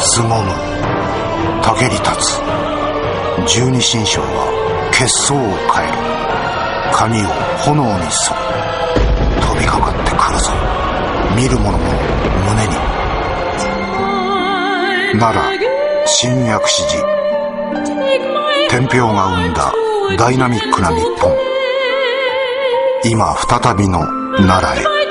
凄む竹に立つ十二神将は血相を変える。髪を炎に染め飛びかかってくるぞ。見る者の胸に。奈良新薬師寺、天平が生んだダイナミックな日本。今再びの奈良へ。